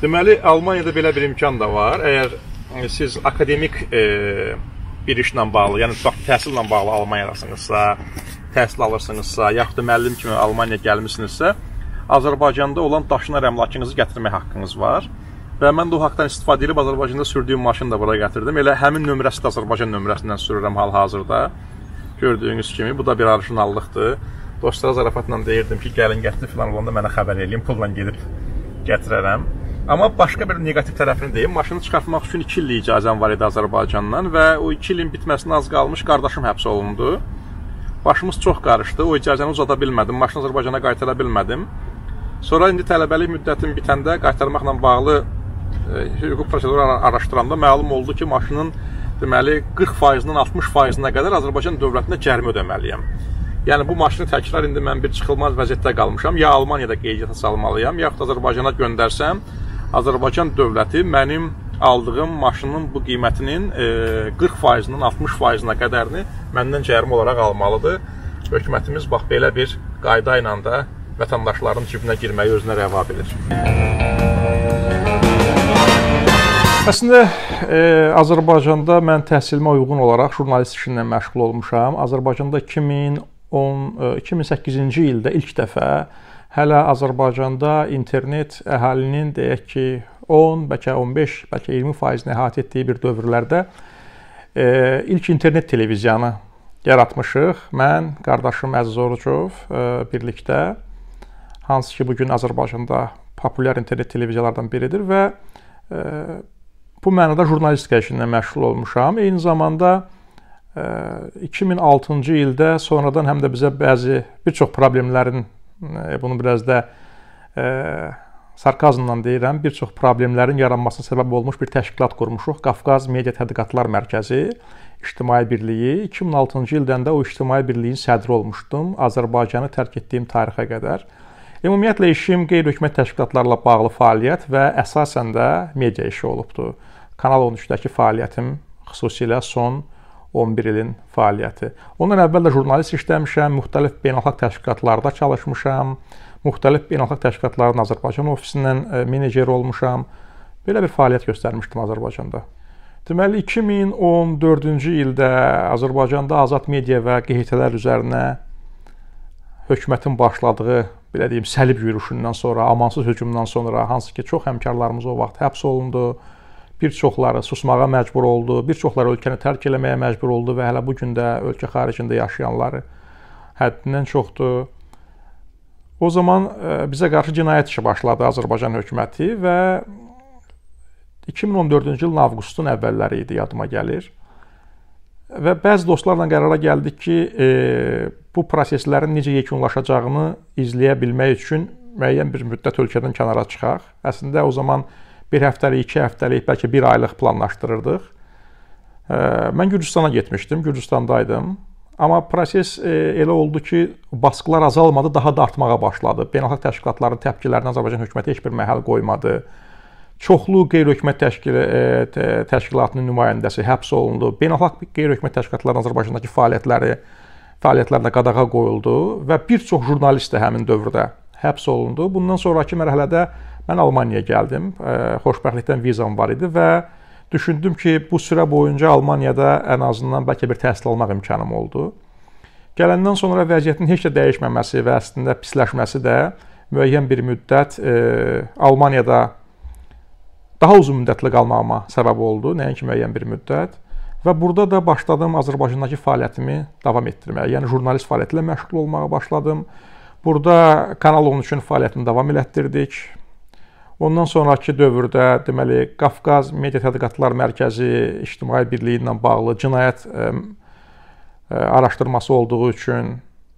Deməli, Almaniyada belə bir imkan da var. Əgər siz akademik bir işlə bağlı, yəni təhsillə bağlı Almaniyadasınızsa, təhsil alırsınızsa, yaxud da müəllim kimi Almaniyaya gəlmişsinizsə, Azərbaycanda olan daşınar əmlakınızı gətirmək haqqınız var. Və mən də o haqdan istifadə edib Azərbaycanda sürdüyüm maşını da bura gətirdim. Elə həmin nömrəsi də Azərbaycan nömrəsindən sürürəm hal-hazırda. Gördüyünüz kimi, bu da bir orijinallıqdır. Dostlara zarafatla deyirdim ki, gəlin gətirib filan olanda mənə xəbər edin, pulla gedib gətirərəm. Amma başqa bir negativ tərəfini deyim, maşını çıxartmaq üçün 2 illik icazəm var idi Azərbaycandan və o 2 ilin bitməsinə az qalmış qardaşım həbs olundu. Başımız çox qarışdı, o icazəni uzada bilmədim, maşını Azərbaycana qaytara bilmədim. Sonra indi tələbəlik müddətim bitəndə qaytarmaqla bağlı hüquq proseduru araşdıranda məlum oldu ki, maşının deməli 40%-dən 60%-nə qədər Azərbaycan dövlətinə cərimə ödəməliyəm. Yəni bu maşını təkrar indi mən bir çıxılmaz vəziyyətdə qalmışam. Ya Almaniyada qeydiyyata salmalıyam, yaxud Azərbaycana göndərsəm, Azərbaycan dövləti mənim aldığım maşının bu qiymətinin 40%-dən 60%-nə qədərini məndən cərimə olaraq almalıdır. Hökumətimiz bax belə bir qayda ilə də vətəndaşların cibinə girməyi özünə rəva bilir. Əslində, Azərbaycanda mən təhsilimə uyğun olaraq jurnalist işinlə məşğul olmuşam. Azərbaycanda 2008-ci ildə ilk dəfə hələ Azərbaycanda internet əhalinin deyək ki, 10, bəlkə 15, bəlkə 20% əhatə etdiyi bir dövrlərdə ilk internet televiziyanı yaratmışıq. Mən, qardaşım Əziz Orucov birlikdə, hansı ki, bugün Azərbaycanda populyar internet televiziyalardan biridir və bu mənada jurnalistika işinlə məşğul olmuşam. Eyni zamanda 2006-cı ildə sonradan həm də bizə bir çox problemlərin, bunu biraz da sarkazmla deyirəm, bir çox problemlərin yaranmasına səbəb olmuş bir təşkilat qurmuşuq. Qafqaz Media Tədqiqatlar Mərkəzi İctimai Birliyi. 2006-cı ildən də o İctimai Birliyin sədri olmuşdum, Azərbaycanı tərk etdiyim tarixə qədər. Ümumiyyətlə işim qeyri-hökumət təşkilatlarla bağlı fəaliyyət və əsasən də media işi olubdur. Kanal 13-dəki fəaliyyətim xüsusilə son 11 ilin fəaliyyəti. Ondan əvvəl də jurnalist işləmişəm, müxtəlif beynəlxalq təşkilatlarda çalışmışam, müxtəlif beynəlxalq təşkilatların Azərbaycan ofisindən menecer olmuşam. Belə bir fəaliyyət göstərmişdim Azərbaycanda. Deməli, 2014-cü ildə Azərbaycanda azad media və QHT-lər üzərinə hökumətin başladığı, belə deyim, səlib yürüşündən sonra, amansız hücumdan sonra, hansı ki, çox həmkarlarımız o vaxt həbs olundu, bir çoxları susmağa məcbur oldu, bir çoxları ölkəni tərk eləməyə məcbur oldu və hələ bugün də ölkə xaricində yaşayanları həddindən çoxdur. O zaman bizə qarşı cinayət işi başladı Azərbaycan hökuməti və 2014-cü ilin avqustun əvvəlləri idi, yadıma gəlir. Və bəzi dostlarla qərara gəldik ki, bu proseslərin necə yekunlaşacağını izləyə bilmək üçün müəyyən bir müddət ölkədən kənara çıxaq. Əslində o zaman bir həftəlik, 2 həftəlik, bəlkə 1 aylıq planlaşdırırdıq. Mən Gürcüstana getmişdim, Gürcüstandaydım. Amma proses elə oldu ki, baskılar azalmadı, daha da artmağa başladı. Beynəlxalq təşkilatların təpkilərinə Azərbaycan hökuməti heç bir məhəl qoymadı. Çoxlu qeyri-hökumət təşkilatının nümayəndəsi həbs olundu. Beynəlxalq qeyri-hökumət təşkilatlarının Azərbaycandakı fəaliyyətlərinə qadağa qoyuldu və bir çox jurnalist də həmin dövrdə həbs olundu. Bundan sonraki mərhələdə mən Almaniyaya gəldim. Xoşbəxtlikdən vizam var idi və düşündüm ki, bu sürə boyunca Almaniyada ən azından bəlkə bir təhsil almaq imkanım oldu. Gələndən sonra vəziyyətin heç də dəyişməməsi və əslində pisləşməsi də müəyyən bir müddət Almaniyada daha uzun müddətli qalmağıma səbəb oldu, nəinki müəyyən bir müddət. Və burada da başladım Azərbaycandakı fəaliyyətimi davam etdirməyə. Yəni, jurnalist fəaliyyəti ilə məşğul olmağa başladım. Burada Kanal 13-ün fəaliyyətini davam elətdirdik. Ondan sonraki dövrdə, deməli, Qafqaz Media Tədqiqatlar Mərkəzi İctimai Birliyi ilə bağlı cinayət araşdırması olduğu üçün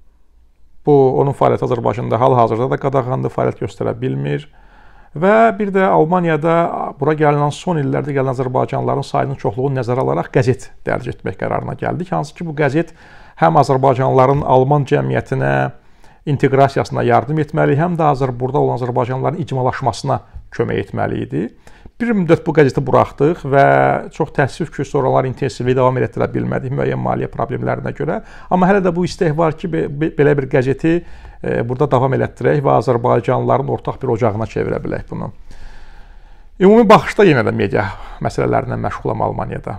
onun fəaliyyəti Azərbaycanda hal-hazırda da qadağandır, fəaliyyət göstərə bilmir. Və bir də Almaniyada bura gələn son illərdə gələn Azərbaycanlıların sayının çoxluğunu nəzərə alaraq qəzet dərc etmək qərarına gəldik. Hansı ki, bu qəzet həm Azərbaycanlıların Alman cəmiyyətinə inteqrasiyasına yardım etməli, həm də burada olan Azərbaycanlıların icmalaşmasına kömək etməli idi. Bir müddət bu qəzeti buraxdıq və çox təəssüf ki, sonralar intensivliyi davam etdirə bilmədik müəyyən maliyyə problemlərinə görə. Amma hələ də bu istək var ki, belə bir qəzeti burada davam elətdirək və Azərbaycanlıların ortaq bir ocağına çevirə bilək bunu. Ümumi baxışda yenə də media məsələlərindən məşğulam Almaniyada.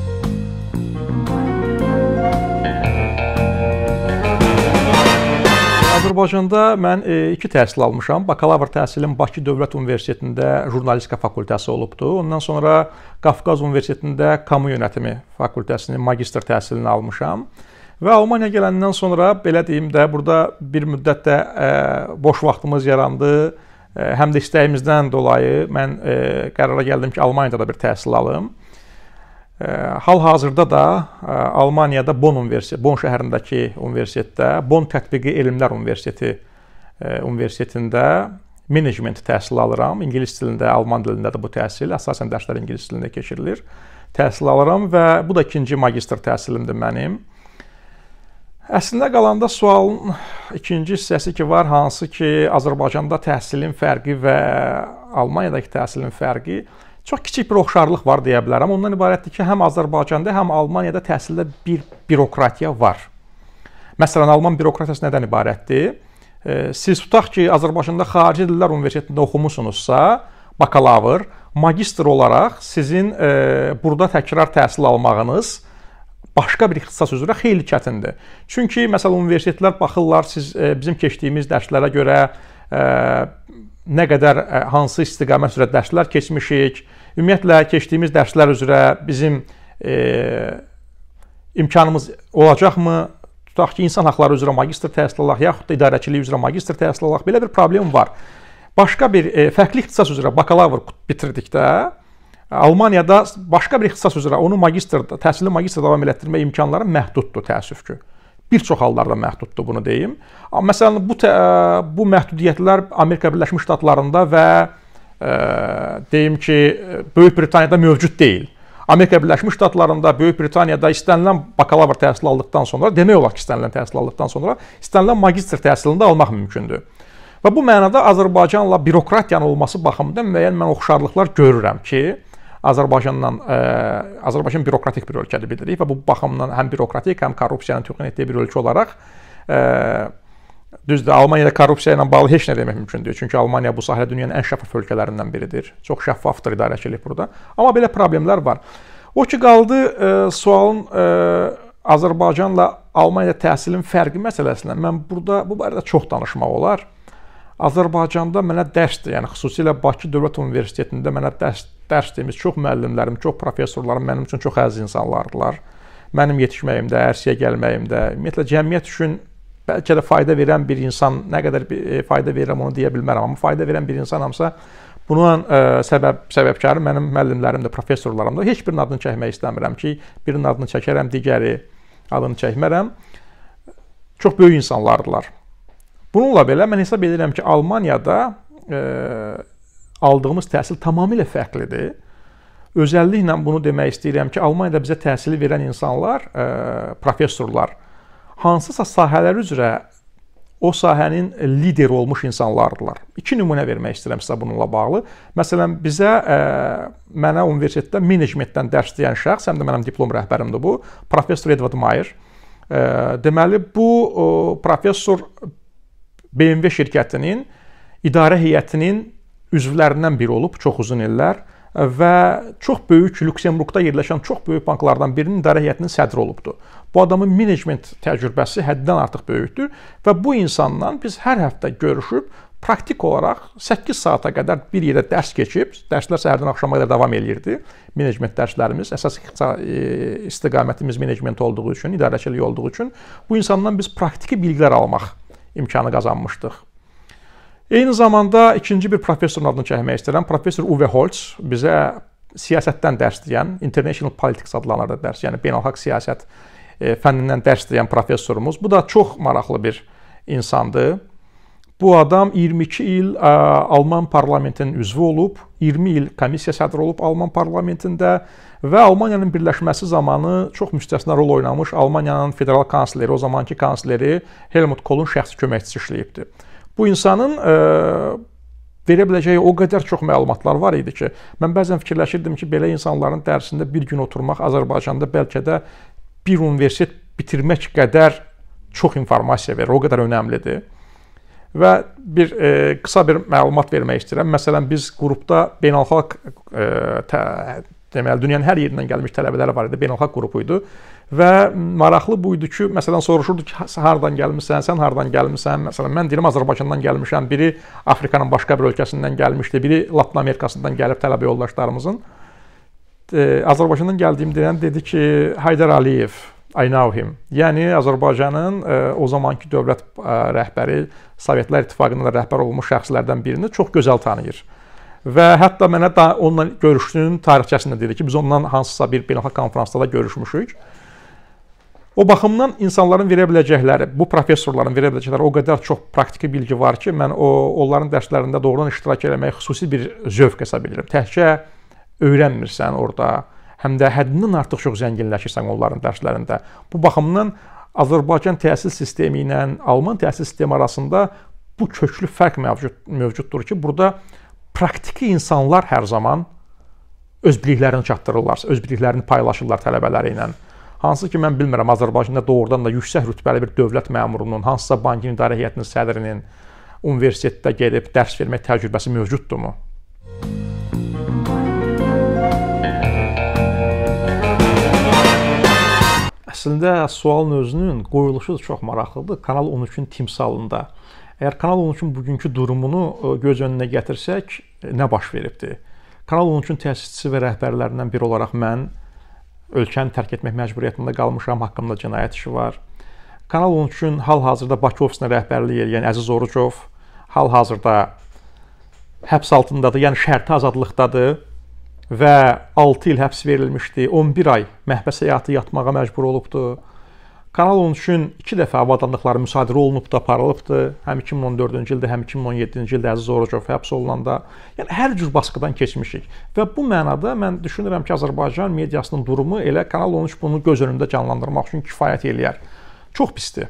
Azərbaycanda mən 2 təhsil almışam. Bakalavr təhsilim Bakı Dövlət Universitetində jurnalistika fakültəsi olubdu. Ondan sonra Qafqaz Universitetində kamu yönətimi fakültəsinin magistr təhsilini almışam. Və Almaniya gələndən sonra belə deyim də burada bir müddət də boş vaxtımız yarandı. Həm də istəyimizdən dolayı mən qərara gəldim ki, Almaniyada da bir təhsil alım. Hal-hazırda da Almaniyada Bonn şəhərindəki universitetdə, Bonn Tətbiqi Elmlər Universitetində menecment təhsili alıram. İngilis dilində, Alman dilində də bu təhsil, əsasən dərslər ingilis dilində keçirilir. Təhsil alıram və bu da ikinci magistr təhsilimdir mənim. Əslində qalanda sualın ikinci hissəsi ki var, hansı ki Azərbaycanda təhsilin fərqi və Almaniyadakı təhsilin fərqi çox kiçik bir oxşarlıq var deyə bilərəm. Ondan ibarətdir ki, həm Azərbaycanda, həm Almaniyada təhsildə bir bürokratiya var. Məsələn, Alman bürokratiyası nədən ibarətdir? Siz tutaq ki, Azərbaycanda Xarici Dillər Universitetində oxumusunuzsa, bakalavr, magistr olaraq sizin burada təkrar təhsil almağınız başqa bir ixtisas üzrə xeyli çətindir. Çünki məsələn universitetlər baxırlar, siz bizim keçdiyimiz dərslərə görə nə qədər hansı istiqamət üzrə dərslər keçmişik, ümumiyyətlə keçdiyimiz dərslər üzrə bizim imkanımız olacaqmı? Tutaq ki, insan haqları üzrə magistr təhsil alaq, yaxud da idarəçilik üzrə magistr təhsil alaq. Belə bir problem var. Başqa bir fərqli ixtisas üzrə bakalavr bitirdikdə Almaniyada başqa bir ixtisas üzrə onu təhsili magistr davam elətdirmə imkanları məhduddur, təəssüf ki. Bir çox hallarda məhduddur, bunu deyim. Məsələn, bu məhdudiyyətlər Amerika Birləşmiş Ştatlarında və deyim ki, Böyük Britaniyada mövcud deyil. Amerika Birləşmiş Ştatlarında, Böyük Britaniyada istənilən bakalavr təhsil aldıqdan sonra, demək olar ki, istənilən təhsil aldıqdan sonra istənilən magistr təhsilini də almaq mümkündür. Və bu mənada Azərbaycanla bürokratiyanın olması baxımından müəyyən mən oxşarlıqlar görürəm ki, Azərbaycan bürokratik bir ölkədir bilirik və bu baxımdan həm bürokratik, həm korrupsiyanın tüğyan etdiyi bir ölkə olaraq düzdür, Almaniyada korrupsiya ilə bağlı heç nə demək mümkün deyil. Çünki Almaniya bu sahədə dünyanın ən şəffaf ölkələrindən biridir. Çox şəffafdır idarəçilik burada. Amma belə problemlər var. O ki qaldı sualın Azərbaycanla Almaniyada təhsilin fərqi məsələsindən mən burada bu barədə çox danışmaq olar. Azərbaycanda mənə dərsdir, yəni xüsusilə Bakı Dövlət Universitetində mənə dərs demiş çox müəllimlərim, çox professorlarım mənim üçün çox əziz insanlardılar. Mənim yetişməyimdə, ərsəyə gəlməyimdə, ümumiyyətlə cəmiyyət üçün bəlkə də fayda verən bir insan, nə qədər fayda verirəm onu deyə bilmərəm, amma fayda verən bir insanamsa, bunun səbəbkarı mənim müəllimlərimdir, professorlarımdır. Heç birinin adını çəkmək istəmirəm ki, birinin adını çəkərəm, digəri adını çəkmərəm. Çox böyük insanlardılar. Bununla belə mən hesab edirəm ki, Almaniyada aldığımız təhsil tamamilə fərqlidir. Özəlliklə bunu demək istəyirəm ki, Almaniyada bizə təhsili verən insanlar, professorlar, hansısa sahələr üzrə o sahənin lideri olmuş insanlardılar. 2 nümunə vermək istəyirəm sizə bununla bağlı. Məsələn, mənə universitetdə menecmentdən dərs deyən şəxs, həm də mənim diplom rəhbərimdir bu, professor Edward Mayer. Deməli, bu professor BMW şirkətinin idarə heyətinin üzvlərindən biri olub çox uzun illər və çox böyük Lüksemburqda yerləşən çox böyük banklardan birinin idarə heyətinin sədri olubdu. Bu adamın menecment təcrübəsi həddən artıq böyükdür və bu insanla biz hər həftə görüşüb praktik olaraq 8 saata qədər bir yerdə dərs keçib, dərslər səhərdən axşama qədər davam eləyirdi. Menecment dərslərimiz, əsas istiqamətimiz menecment olduğu üçün, idarəçilik olduğu üçün bu insandan biz praktiki bilgilər almaq imkanı qazanmışdıq. Eyni zamanda ikinci bir professorun adını çəkmək istəyirəm. Professor Uwe Holz bizə siyasətdən dərs deyən, International Politics adlanır dərs, yəni beynəlxalq siyasət fənnindən dərs deyən professorumuz. Bu da çox maraqlı bir insandır. Bu adam 22 il Alman parlamentinin üzvü olub, 20 il komissiya sədri olub Alman parlamentində və Almaniyanın birləşməsi zamanı çox müstəsna rol oynamış Almaniyanın federal kansleri, o zamanki kansleri Helmut Kohl'un şəxsi köməkçisi işləyibdi. Bu insanın verə biləcəyi o qədər çox məlumatlar var idi ki, mən bəzən fikirləşirdim ki, belə insanların dərsində bir gün oturmaq Azərbaycanda bəlkə də bir universitet bitirmək qədər çox informasiya verir, o qədər önəmlidir. Və bir qısa bir məlumat vermək istəyirəm. Məsələn, biz qrupda beynəlxalq deməli dünyanın hər yerindən gəlmiş tələbələr var idi. Beynəlxalq qrupu idi. Və maraqlı buydu ki, məsələn soruşurdu ki, hardan gəlmisən, sən hardan gəlmisən? Məsələn, mən deyirəm Azərbaycandan gəlmişəm. Biri Afrikanın başqa bir ölkəsindən gəlmişdi. Biri Latın Amerikasından gəlib tələbə yoldaşlarımızın. Azərbaycandan gəldiyim deyən dedi ki, Heydər Əliyev, I know him. Yəni Azərbaycanın o zamanki dövlət rəhbəri, Sovetlər İttifaqının rəhbər olmuş şəxslərdən birini çox gözəl tanıyır. Və hətta mənə onunla görüşdüyünün tarixçəsində dedi ki, biz ondan hansısa bir beynəlxalq konfransda da görüşmüşük. O baxımdan insanların verə biləcəkləri, bu professorların verə biləcəkləri o qədər çox praktiki bilgi var ki, mən onların dərslərində doğrudan iştirak etmək xüsusi bir zövq hesab edirəm. Təkcə öyrənmirsən orada, həm də həddindən artıq çox zənginləşirsən onların dərslərində. Bu baxımdan Azərbaycan təhsil sistemi ilə Alman təhsil sistemi arasında bu köklü fərq mövcuddur ki, burada praktiki insanlar hər zaman öz biliklərini çatdırırlar, öz biliklərini paylaşırlar tələbələri ilə. Hansı ki, mən bilmirəm, Azərbaycanda doğrudan da yüksək rütbəli bir dövlət məmurunun, hansısa bankin idarə heyətinin sədrinin universitetdə gedib dərs vermək təcrübəsi mövcuddurmu? Əslində, sualın özünün qoyuluşu çox maraqlıdır. Kanal 13-ün timsalında. Əgər Kanal 13-ün bugünkü durumunu göz önünə gətirsək, nə baş veribdir? Kanal 13-ün təsisçisi və rəhbərlərindən biri olaraq mən ölkəni tərk etmək məcburiyyətində qalmışam, haqqımda cinayət işi var. Kanal 13-ün hal-hazırda Bakı ofisinə rəhbərlik edən Əziz Orucov hal-hazırda həbs altındadır, yəni şərti azadlıqdadır və 6 il həbs verilmişdi, 11 ay məhbəs həyatı yatmağa məcbur olubdur. Kanal 13-ün 2 dəfə avadanlıqları müsadirə olunubdur, aparılıbdır. Həm 2014-cü ildə, həm 2017-ci ildə Əziz Orucov həbs olunanda. Yəni, hər cür baskıdan keçmişik. Və bu mənada mən düşünürəm ki, Azərbaycan mediasının durumu elə Kanal 13 bunu göz önündə canlandırmaq üçün kifayət eləyər. Çox pisdir.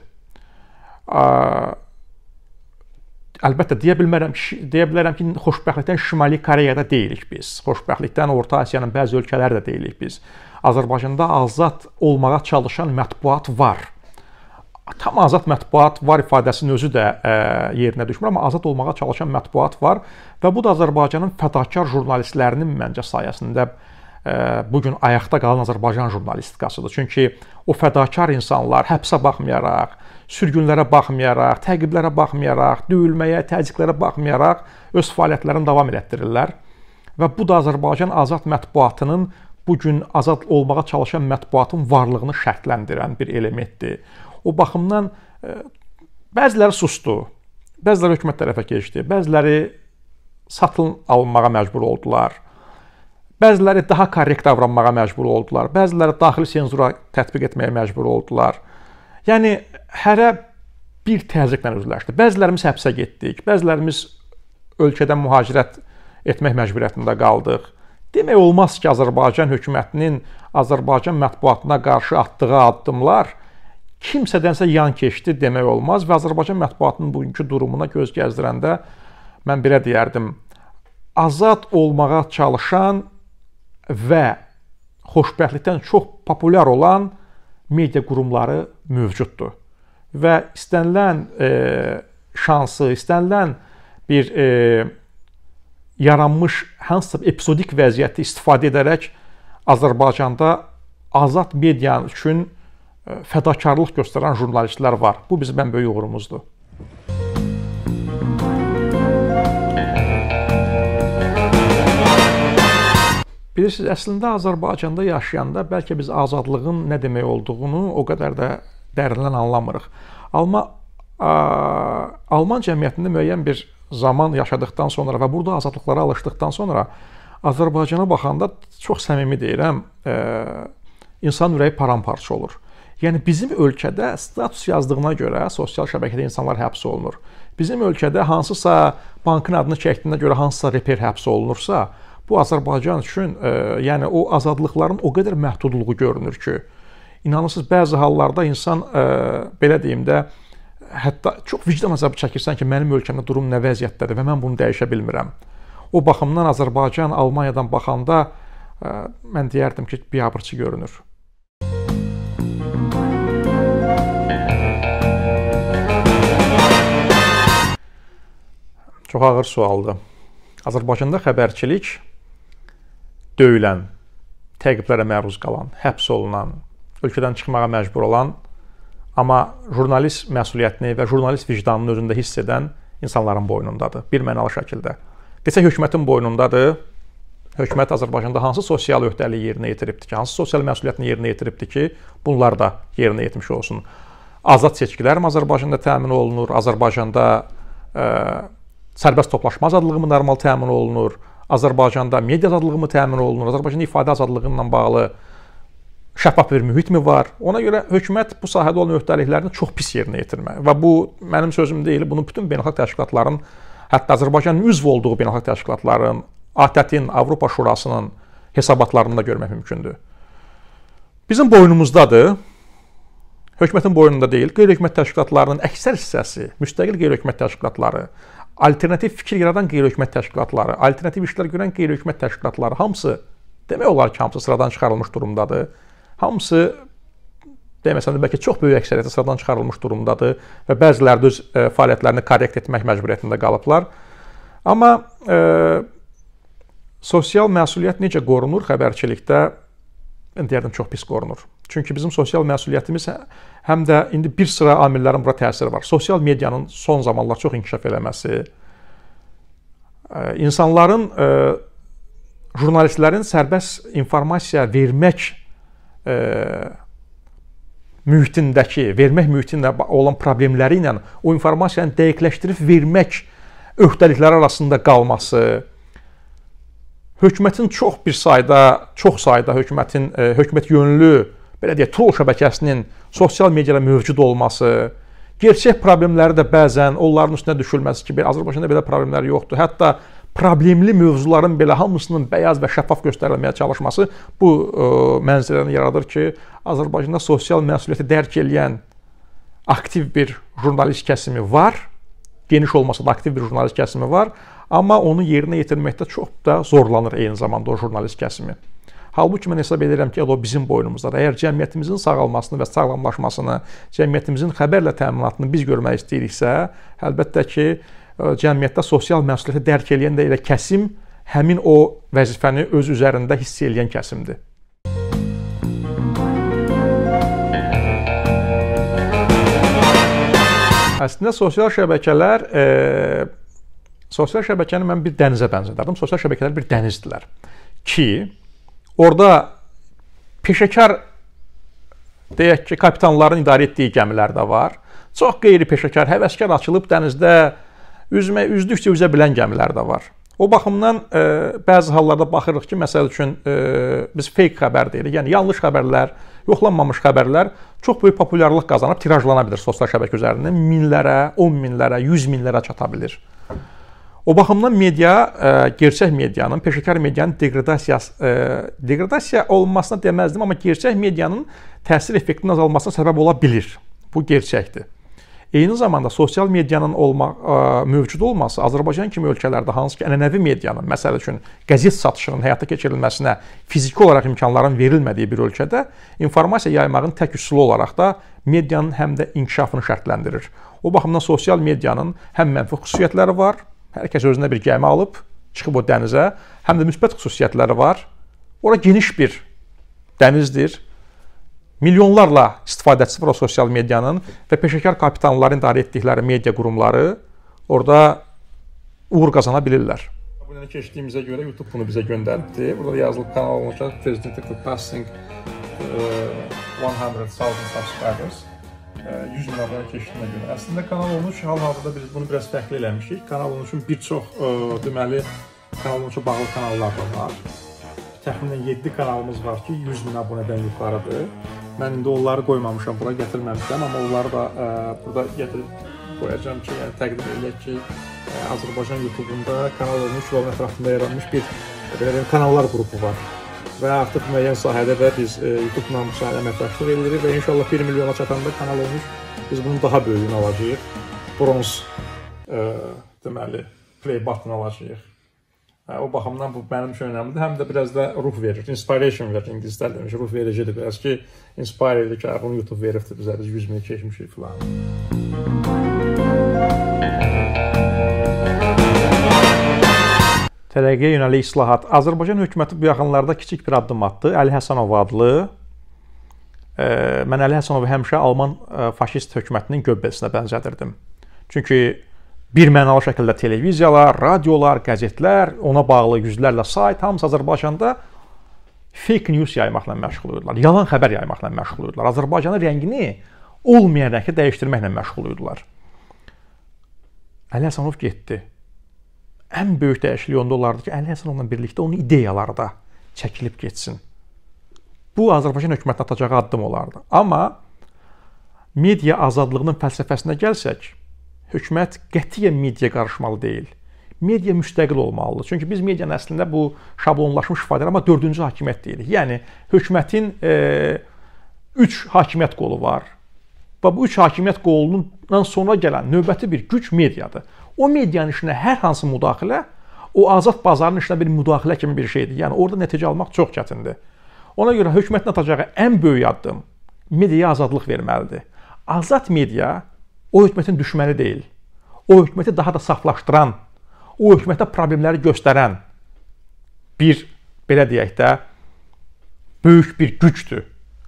Əlbəttə, deyə bilərəm ki, xoşbəxtlikdən Şimali Koreyada deyilik biz. Xoşbəxtlikdən Orta Asiyanın bəzi ölkələri də deyilik biz. Azərbaycanda azad olmağa çalışan mətbuat var. Tam azad mətbuat var ifadəsinin özü də yerinə düşmür, amma azad olmağa çalışan mətbuat var və bu da Azərbaycanın fədakar jurnalistlərinin məncə sayəsində bugün ayaqda qalan Azərbaycan jurnalistikasıdır. Çünki o fədakar insanlar həbsə baxmayaraq, sürgünlərə baxmayaraq, təqiblərə baxmayaraq, döyülməyə, təzyiqlərə baxmayaraq öz fəaliyyətlərini davam etdirirlər. Və bu da Azərbaycan azad mətbuatının bugün azad olmağa çalışan mətbuatın varlığını şərtləndirən bir elementdir. O baxımdan bəziləri sustu, bəziləri hökumət tərəfə keçdi, bəziləri satın alınmağa məcbur oldular, bəziləri daha korrekt davranmağa məcbur oldular, bəziləri daxili senzura tətbiq etməyə məcbur oldular. Yəni, hərə bir təzyiqlə üzləşdi. Bəzilərimiz həbsə getdik, bəzilərimiz ölkədən mühacirət etmək məcburiyyətində qaldıq. Demək olmaz ki, Azərbaycan hökumətinin Azərbaycan mətbuatına qarşı atdığı addımlar kimsədənsə yan keçdi demək olmaz və Azərbaycan mətbuatının bugünkü durumuna göz gəzdirəndə mən belə deyərdim, azad olmağa çalışan və xoşbəxtlikdən çox populyar olan media qurumları mövcuddur. Və istənilən şansı, istənilən bir yaranmış hansısa epizodik vəziyyəti istifadə edərək Azərbaycanda azad media üçün fədakarlıq göstərən jurnalistlər var. Bu bizim ən böyük uğurumuzdur. Bilirsiniz, əslində Azərbaycanda yaşayanda bəlkə biz azadlığın nə demək olduğunu o qədər də dərindən anlamırıq. Alman cəmiyyətində müəyyən bir zaman yaşadıqdan sonra və burada azadlıqlara alışdıqdan sonra Azərbaycana baxanda çox səmimi deyirəm, insan ürəyi paramparça olur. Yəni bizim ölkədə status yazdığına görə sosial şəbəkədə insanlar həbs olunur. Bizim ölkədə hansısa bankın adını çəkdiyinə görə hansısa reper həbs olunursa, bu Azərbaycan üçün yəni o azadlıqların o qədər məhdudluğu görünür ki, inanırsınız bəzi hallarda insan belə deyim də hətta çox vicdan əzabı çəkirsən ki, mənim ölkəmdə durum nə vəziyyətdədir və mən bunu dəyişə bilmirəm. O baxımdan Azərbaycan Almaniyadan baxanda mən deyərdim ki, biabırçı görünür. Çox ağır sualdır. Azərbaycanda xəbərçilik döyülən, təqiblərə məruz qalan, həbs olunan, ölkədən çıxmağa məcbur olan, amma jurnalist məsuliyyətini və jurnalist vicdanını özündə hiss edən insanların boynundadır, bir mənalı şəkildə. Desək, hökumətin boynundadır. Hökumət Azərbaycanda hansı sosial öhdəliyi yerinə yetiribdir ki, hansı sosial məsuliyyətini yerinə yetiribdir ki, bunlar da yerinə yetmiş olsun. Azad seçkilər mi Azərbaycanda təmin olunur? Azərbaycanda sərbəst toplaşma azadlığı mı normal təmin olunur? Azərbaycanda media azadlığı mı təmin olunur? Azərbaycanda ifadə azadlığı ilə bağlı şəffaf bir mühit mi var? Ona görə hökumət bu sahədə olan öhdəliklərini çox pis yerinə yetirmək. Və bu mənim sözüm deyil, bunu bütün beynəlxalq təşkilatların, hətta Azərbaycanın üzv olduğu beynəlxalq təşkilatların, ATƏT-in, Avropa Şurasının hesabatlarında görmək mümkündür. Bizim boynumuzdadır. Hökumətin boynunda deyil, qeyri-hökumət təşkilatlarının əksər hissəsi, müstəqil qeyri-hökumət təşkilatları, alternativ fikir yaradan qeyri-hökumət təşkilatları, alternativ işlər görən qeyri-hökumət təşkilatları hamısı, demək olar ki, hamısı sıradan çıxarılmış durumdadır. Hamısı, deməsəm də bəlkə çox böyük əksəriyyəti sıradan çıxarılmış durumdadır və bəziləri də öz fəaliyyətlərini korrekt etmək məcburiyyətində qalıblar. Amma sosial məsuliyyət necə qorunur xəbərçilikdə? Mən deyərdim, çox pis qorunur. Çünki bizim sosial məsuliyyətimiz həm də indi bir sıra amillərin bura təsiri var. Sosial medianın son zamanlar çox inkişaf eləməsi, insanların, jurnalistlərin sərbəst informasiya vermək mühitində olan problemləri ilə o informasiyanı dəqiqləşdirib vermək öhdəlikləri arasında qalması, hökumətin çox sayda hökumət yönlü, belə deyək, troll şəbəkəsinin sosial mediada mövcud olması, gerçək problemləri də bəzən onların üstünə düşülməsi ki, Azərbaycanda belə problemlər yoxdur. Hətta problemli mövzuların belə hamısının bəyaz və şəffaf göstərilməyə çalışması bu mənzərəni yaradır ki, Azərbaycanda sosial məsuliyyəti dərk edən aktiv bir jurnalist kəsimi var, geniş olmasa da aktiv bir jurnalist kəsimi var, amma onu yerinə yetirməkdə çox da zorlanır eyni zamanda o jurnalist kəsimi. Halbuki mən hesab edirəm ki, o bizim boynumuzdadır. Əgər cəmiyyətimizin sağalmasını və sağlamlaşmasını, cəmiyyətimizin xəbərlə təminatını biz görmək istəyiriksə, əlbəttə ki, cəmiyyətdə sosial məsuliyyəti dərk edən də elə kəsim həmin o vəzifəni öz üzərində hiss edən kəsimdir. Əslində sosial şəbəkəni mən bir dənizə bənzədərdim. Sosial şəbəkələr bir dənizdirlər ki, orada peşəkar, deyək ki, kapitanların idarə etdiyi gəmilər də var. Çox qeyri-peşəkar, həvəskar açılıb dənizdə üzdükcə üzə bilən gəmilər də var. O baxımdan bəzi hallarda baxırıq ki, məsəl üçün biz fake xəbər deyirik, yəni yanlış xəbərlər, yoxlanmamış xəbərlər çox böyük populyarlıq qazanıb tirajlana bilir sosial şəbəkə üzərində. Minlərə, 10 minlərə, 100 minlərə çata bilir. O baxımdan media, gerçək medianın, peşəkar medianın degradasiya olunmasına deməzdim, amma gerçək medianın təsir effektinin azalmasına səbəb ola bilir. Bu gerçəkdir. Eyni zamanda sosial medianın mövcud olması Azərbaycan kimi ölkələrdə hansı ki, ənənəvi medianın, məsəl üçün qəzet satışının həyata keçirilməsinə fiziki olaraq imkanların verilmədiyi bir ölkədə informasiya yaymağın tək üsulu olaraq da medianın həm də inkişafını şərtləndirir. O baxımdan sosial medianın həm mənfi xüsusiyyətləri var, hər kəs özünə bir gəmi alıb, çıxıb o dənizə, həm də müsbət xüsusiyyətləri var. Ora geniş bir dənizdir. Milyonlarla istifadəçisi var o sosial medianın və peşəkar kapitanların idarə etdikləri media qurumları orada uğur qazana bilirlər. Abunəni keçdiyimizə görə YouTube bunu bizə göndəribdi. Burada yazılıb kanal olacaq, President Passing 100,000 subscribers. 100 min abunə keçdiyinə görə. Əslində kanal olmuş, hal-hazırda biz bunu biraz fərqli eləmişik. Kanal olmuş bir çox, deməli, kanal olmuş bağlı kanallar da var. Təxminən 7 kanalımız var ki, 100 min abunədən yuxarıdır. Mən indi onları qoymamışam, bura gətirməmişəm, amma onları da burada gətirib qoyacağım ki, yəni təqdim edək ki, Azərbaycan YouTube-unda kanal olmuş və onun ətrafında yaranmış bir kanallar qrupu var. Və artıq müəyyən sahədə də biz YouTube-la bu sahədə əməkdaşlıq edirik və inşallah 1 milyona çatanda kanal olmuş, biz bunun daha böyüyünü alacağıq. Bronz, deməli, play button alacağıq. O baxımdan bu mənim üçün önəmlidir. Həm də biraz da ruh verir, inspiration verir, ingilislər demiş, ruh vericidir. Biraz ki, inspire edir ki, bunu YouTube veribdir bizə, biz 100 min keçmişik filan. Tərəqqiyə yönəlik islahat. Azərbaycan hökuməti bu yaxınlarda kiçik bir addım atdı. Əli Həsənov adlı. Mən Əli Həsənovu həmişə Alman faşist hökumətinin Göbbelsinə bənzədirdim. Çünki birmənalı şəkildə televiziyalar, radiolar, qəzetlər, ona bağlı yüzlərlə sayt, hamısı Azərbaycanda fake news yaymaqla məşğul idilər. Yalan xəbər yaymaqla məşğul idilər. Azərbaycanın rəngini olmayan rəngə dəyişdirməklə məşğul idilər. Əli Həsənov getdi. Ən böyük dəyişiklik onda olardı ki, Əli Həsənovla birlikdə onun ideyaları da çəkilib getsin. Bu, Azərbaycan hökumətinə atacağı addım olardı. Amma media azadlığının fəlsəfəsinə gəlsək, hökumət qətiyyən mediaya qarışmalı deyil. Media müstəqil olmalıdır. Çünki biz medianın əslində bu şablonlaşmış ifadələr, amma dördüncü hakimiyyət deyirik. Yəni, hökumətin 3 hakimiyyət qolu var. Və bu 3 hakimiyyət qolundan sonra gələn növbəti bir güc mediadır. O medianın işinə hər hansı müdaxilə, o azad bazarın işinə bir müdaxilə kimi bir şeydir. Yəni, orada nəticə almaq çox çətindir. Ona görə hökumətin atacağı ən böyük addım mediaya azadlıq verməlidir. Azad media o hökumətin düşməni deyil. O hökuməti daha da saflaşdıran, o hökumətə problemləri göstərən bir, belə deyək də, böyük bir gücdür.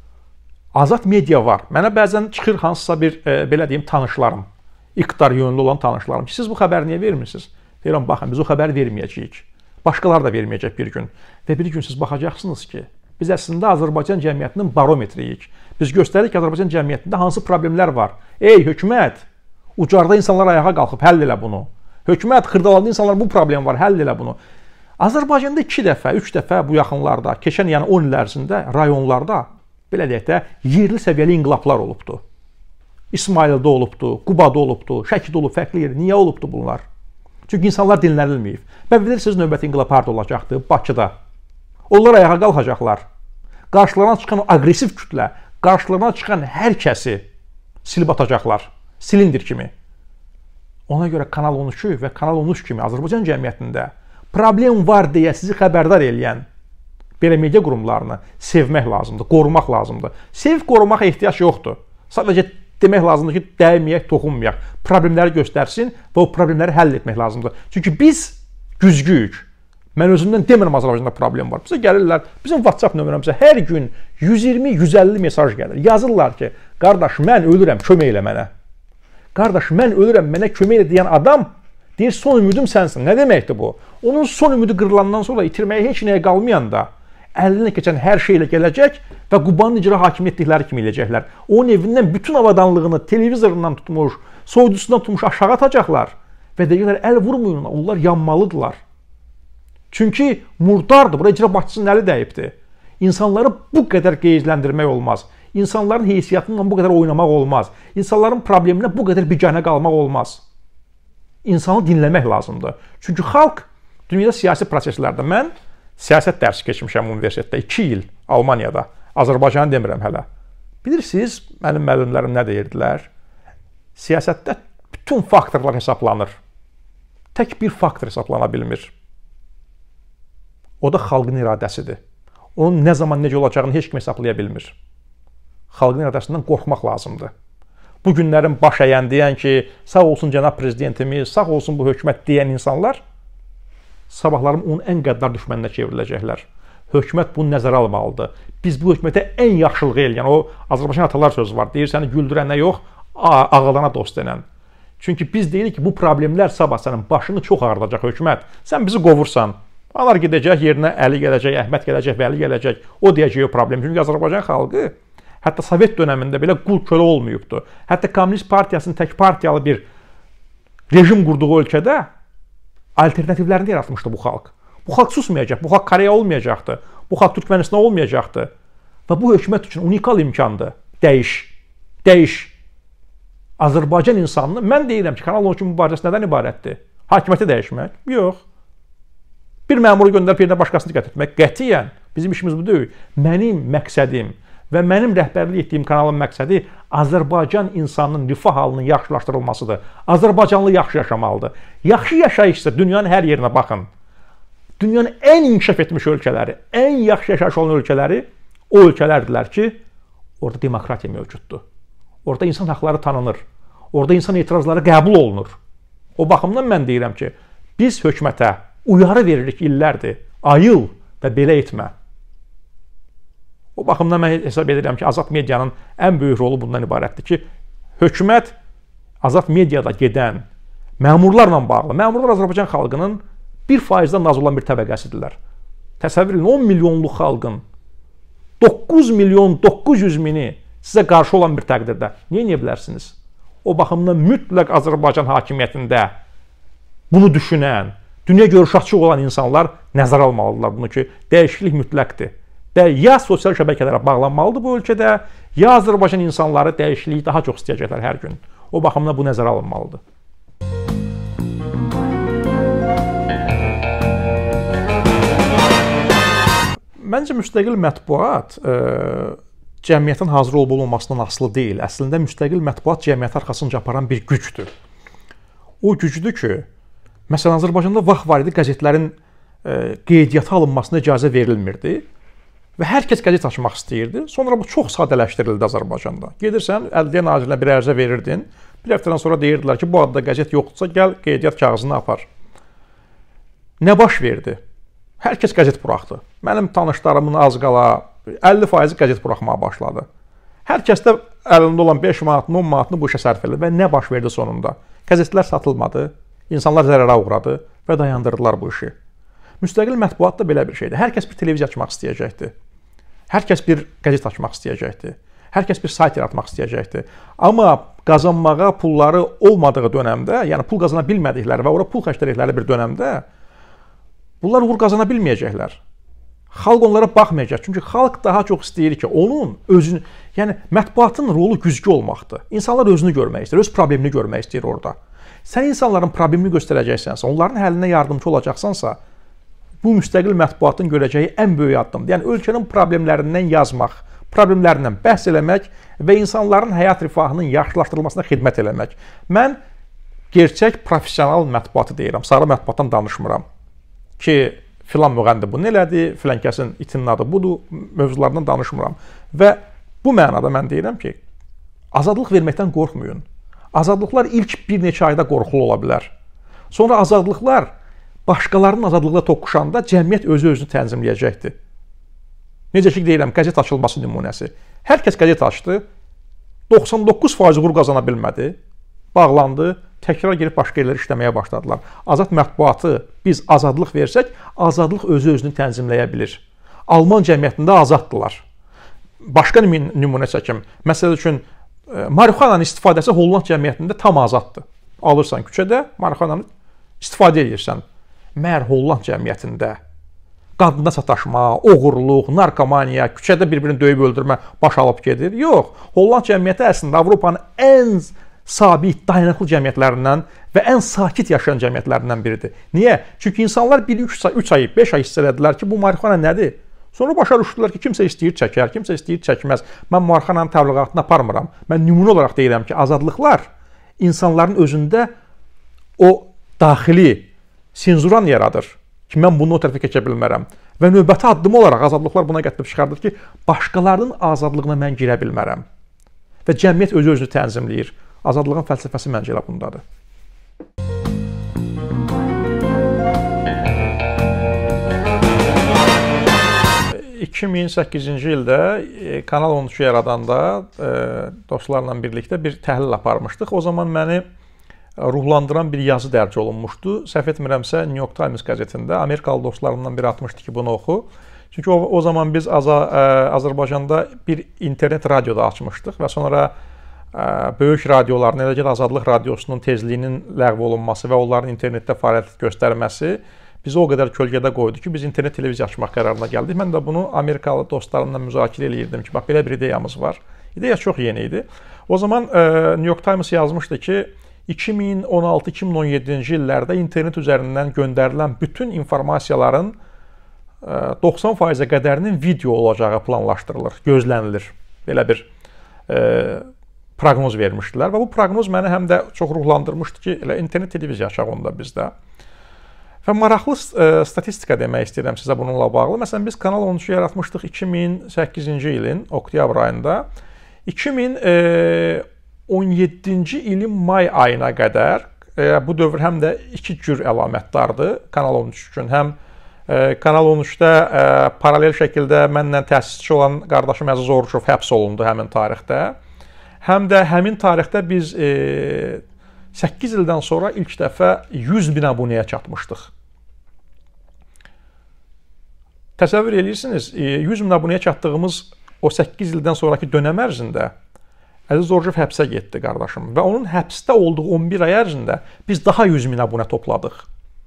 Azad media var. Mənə bəzən çıxır hansısa bir, belə deyim, tanışlarım, iqtidar yönlü olan tanışlarım ki, siz bu xəbəri niyə vermirsiniz? Deyirəm, baxın, biz o xəbəri verməyəcəyik. Başqaları da verməyəcək bir gün. Və bir gün siz baxacaqsınız ki, biz əslində Azərbaycan cəmiyyətinin barometriyik. Biz göstəririk ki, Azərbaycan cəmiyyətində hansı problemlər var. Ey, hökumət, ucarda insanlar ayağa qalxıb, həll elə bunu. Hökumət, xırdaladı insanlar, bu problem var, həll elə bunu. Azərbaycanda 2 dəfə, 3 dəfə bu yaxınlarda, keçən yəni 10 il ərzində rayonlarda, belə deyək də, yerli səviyyəli inqilablar olubdu. İsmaildə olubdu, Qubada olubdu, Şəkidə olub, fərqli yeri. Niyə olubdu bunlar? Çünki insanlar dinlənilməyib. Və bilirsiniz, növbəti inqilab harda olacaqdır? Bakıda. Onlar ayağa qalxacaqlar. Qarşılarına çıxan o aqressiv kütlə, qarşılarına çıxan hər kəsi silib atacaqlar. Silindir kimi. Ona görə Kanal 13 və Kanal 13 kimi Azərbaycan cəmiyyətində problem var deyə sizi xəbərdar eləyən belə media qurumlarını sevmək lazımdır, qorumaq lazımdır. Sevib qorumaq ehtiyac yoxdur. Sadəcə demək lazımdır ki, dəyməyək, toxunmayaq. Problemləri göstərsin və o problemləri həll etmək lazımdır. Çünki biz güzgüyük. Mən özümdən demirəm Azərbaycanda problem var. Bizə gəlirlər, bizim WhatsApp nömrəmizə hər gün 120-150 mesaj gəlir. Yazırlar ki, qardaş, mən ölürəm, kömək elə mənə. Qardaş, mən ölürəm, mənə kömək elə deyən adam deyir, son ümidim sənsin. Nə deməkdir bu? Onun son ümidi qırılandan sonra itirməyə heç nəyə qalmayanda əlinə keçən hər şeylə gələcək və Qubanın icra hakimiyyət etdikləri kimi eləyəcəklər. Onun evindən bütün avadanlığını televizorundan tutmuş, soyudusundan tutmuş aşağı atacaqlar və deyəcəklər, əl vurmayın, onlar yanmalıdırlar. Çünki murdardır, bura icra başçısının əli dəyibdir. İnsanları bu qədər qeyzləndirmək olmaz. İnsanların heysiyyatından bu qədər oynamaq olmaz. İnsanların probleminə bu qədər biganə qalmaq olmaz. İnsanı dinləmək lazımdır. Çünki xalq dünyada siyasi proseslərdə, mən siyasət dərsi keçmişəm universitetdə, 2 il Almaniyada, Azərbaycanı demirəm hələ. Bilirsiniz, mənim müəllimlərim nə deyirdilər? Siyasətdə bütün faktorlar hesablanır. Tək bir faktor hesablana bilmir. O da xalqın iradəsidir. Onun nə zaman necə olacağını heç kim hesablaya bilmir. Xalqın iradəsindən qorxmaq lazımdır. Bu günlərin baş əyən deyən ki, sağ olsun cənab prezidentimiz, sağ olsun bu hökumət deyən insanlar, sabahlarım onun ən qəddar düşməninə çevriləcəklər. Hökumət bunu nəzərə almalıdır. Biz bu hökumətə ən yaxşılığı eləyən, o Azərbaycan atalar sözü var, deyir səni güldürənə yox, ağıldana dost denən. Çünki biz deyirik ki, bu problemlər sabah sənin başını çox ağrıdacaq hökumət. Sən bizi qovursan. Onlar gedəcək, yerinə Əli gələcək, Əhməd gələcək, Vəli gələcək. O deyəcək o problem. Çünki Azərbaycan xalqı hətta Sovet dönəmində belə qul kölə olmayıbdır. Hətta Kommunist Partiyasının tək partiyalı bir rejim qurduğu ölkədə alternativlərini yaratmışdı bu xalq. Bu xalq susmayacaq, bu xalq Koreya olmayacaqdı, bu xalq Türkmənistan olmayacaqdı. Və bu hökumət üçün unikal imkandır. Dəyiş. Azərbaycan insanını, mən deyirəm ki, Kanal 13 mübarizəsi nədən ibarətdir? Hakimiyyəti dəyişmək? Yox. Bir məmuru göndərib yerinə başqasını diqqət etmək, qətiyyən bizim işimiz bu deyil. Mənim məqsədim və mənim rəhbərlik etdiyim kanalın məqsədi Azərbaycan insanının rifah halının yaxşılaşdırılmasıdır. Azərbaycanlı yaxşı yaşamalıdır. Yaxşı yaşayış isə dünyanın hər yerinə baxın. Dünyanın ən inkişaf etmiş ölkələri, ən yaxşı yaşayış olan ölkələri o ölkələrdirlər ki, orada demokratiya mövcuddur. Orada insan haqları tanınır. Orada insan etirazları qəbul olunur. O baxımdan mən deyirəm ki, biz hökumətə uyarı veririk illərdir. Ayıl və belə etmə. O baxımdan mən hesab edirəm ki, azad medianın ən böyük rolu bundan ibarətdir ki, hökumət azad mediada gedən məmurlarla bağlı, məmurlar Azərbaycan xalqının 1%-dən az olan bir təbəqəsidirlər. Təsəvvür edin, 10 milyonluq xalqın 9 milyon 900 mini sizə qarşı olan bir təqdirdə niyə edə bilərsiniz? O baxımdan mütləq Azərbaycan hakimiyyətində bunu düşünən, dünya görüşü açıq olan insanlar nəzərə almalıdırlar bunu ki, dəyişiklik mütləqdir. Ya sosial şəbəkələrə bağlanmalıdır bu ölkədə, ya Azərbaycan insanları dəyişikliyi daha çox istəyəcəklər hər gün. O baxımdan bu nəzərə alınmalıdır. Məncə müstəqil mətbuat cəmiyyətin hazır olub-olmamasından asılı deyil. Əslində müstəqil mətbuat cəmiyyəti arxasınca aparan bir gücdür. O gücdür ki, məsələn, Azərbaycanda vaxt var idi, qəzetlərin qeydiyyata alınmasına icazə verilmirdi və hər kəs qəzet açmaq istəyirdi. Sonra bu çox sadələşdirildi Azərbaycanda. Gedirsən, Ədliyyə Nazirinə bir ərizə verirdin, bir həftədən sonra deyirdilər ki, bu adda qəzet yoxdursa, gəl qeydiyyat kağızını apar. Nə baş verdi? Hər kəs qəzet buraxdı. Mənim tanışlarımın az qala 50% qəzet buraxmağa başladı. Hər kəs də əlində olan 5 manatını, 10 manatını bu işə sərf etdi və nə baş verdi sonunda? Qəzetlər satılmadı, insanlar zərərə uğradı və dayandırdılar bu işi. Müstəqil mətbuat da belə bir şeydir. Hər kəs bir televiziya açmaq istəyəcəkdir. Hər kəs bir qəzet açmaq istəyəcəkdir. Hər kəs bir sayt yaratmaq istəyəcəkdir. Amma qazanmağa pulları olmadığı dönəmdə, yəni pul qazana bilmədikləri və ora pul xərclədikləri bir dönəmdə bunlar uğur qazana bilməyəcəklər. Xalq onlara baxmayacaq. Çünki xalq daha çox istəyir ki, onun özünü, yəni mətbuatın rolu güzgü olmaqdır. İnsanlar özünü görmək istəyir, öz problemini görmək istəyir orada. Sən insanların problemini göstərəcəksənsə, onların həllinə yardımcı olacaqsansa, bu müstəqil mətbuatın görəcəyi ən böyük addımdır. Yəni ölkənin problemlərindən yazmaq, problemlərindən bəhs eləmək və insanların həyat rifahının yaxşılaşdırılmasına xidmət eləmək. Mən gerçək professional mətbuatı deyirəm, sarı mətbuatdan danışmıram ki, filan müğəndi bunu elədi, filan kəsin itinin adı budur, mövzulardan danışmıram. Və bu mənada mən deyirəm ki, azadlıq verməkdən qorxmayın. Azadlıqlar ilk bir neçə ayda qorxulu ola bilər. Sonra azadlıqlar başqalarının azadlığına toqquşanda cəmiyyət özü-özünü tənzimləyəcəkdir. Necə ki, deyirəm, qəzet açılması nümunəsi. Hər kəs qəzet açdı, 99% uğur qazana bilmədi, bağlandı, təkrar girib başqa yerlərə işləməyə başladılar. Azad mətbuatı biz azadlıq versək, azadlıq özü-özünü tənzimləyə bilir. Alman cəmiyyətində azaddılar. Başqa nümunə çəkim. Məsəl üçün, marixuananın istifadəsi Holland cəmiyyətində tam azaddır. Alırsan küçədə, marixuananı istifadə edirsən. Məhər Holland cəmiyyətində qadına sataşma, oğurluq, narkomaniya, küçədə bir-birini döyüb öldürmə baş alıb gedir. Yox, Holland cəmiyyəti əslində Avropanın ən sabit, dayanıqlı cəmiyyətlərindən və ən sakit yaşayan cəmiyyətlərindən biridir. Niyə? Çünki insanlar 3 ay, 5 ay hiss elədilər ki, bu marixuana nədir? Sonra başa düşdülər ki, kimsə istəyir çəkər, kimsə istəyir çəkməz. Mən marixuananın təbliğatını aparmıram. Mən nümunə olaraq deyirəm ki, azadlıqlar insanların özündə o daxili senzuran yaradır ki, mən bunu o tərəfə keçə bilmərəm. Və növbəti addım olaraq azadlıqlar buna gətirib çıxardır ki, başqalarının azadlığına mən girə bilmərəm. Və cəmiyyət özü-özünü tənzimləyir. Azadlığın fəlsəfəsi məncə elə bundadır. – 2008-ci ildə Kanal 13 yaradanda dostlarla birlikdə bir təhlil aparmışdıq. O zaman məni ruhlandıran bir yazı dərc olunmuşdu. Səhv etmirəmsə, New York Times qəzetində Amerikalı dostlarımdan biri atmışdı ki, bunu oxu. Çünki o zaman biz Azərbaycanda bir internet radioda açmışdıq və sonra böyük radioların, eləcə də Azadlıq radiosunun tezliyinin ləğv olunması və onların internetdə fəaliyyət göstərməsi bizi o qədər kölgədə qoydu ki, biz internet televiziya açmaq qərarına gəldik. Mən də bunu Amerikalı dostlarımla müzakirə eləyirdim ki, bax, belə bir ideyamız var. İdeya çox yeni idi. O zaman New York Times yazmışdı ki, 2016-2017-ci illərdə internet üzərindən göndərilən bütün informasiyaların 90%-ə qədərinin video olacağı planlaşdırılır, gözlənilir. Belə bir proqnoz vermişdilər və bu proqnoz məni həm də çox ruhlandırmışdı ki, elə internet televiziya açaq onda bizdə. Və maraqlı statistika demək istəyirəm sizə bununla bağlı. Məsələn, biz Kanal 13-ü yaratmışdıq 2008-ci ilin oktyabr ayında. 2017-ci ilin may ayına qədər bu dövr həm də iki cür əlamətdardır Kanal 13 üçün. Həm Kanal 13-də paralel şəkildə mənlə təsisçi olan qardaşım Əziz Oruçov həbs olundu həmin tarixdə. Həm də həmin tarixdə biz 8 ildən sonra ilk dəfə 100 min abunəyə çatmışdıq. Təsəvvür edirsiniz, 100 min abunəyə çatdığımız o 8 ildən sonraki dönəm ərzində Əziz Oruçov həbsə getdi qardaşım və onun həbsdə olduğu 11 ay ərzində biz daha 100 min abunə topladıq.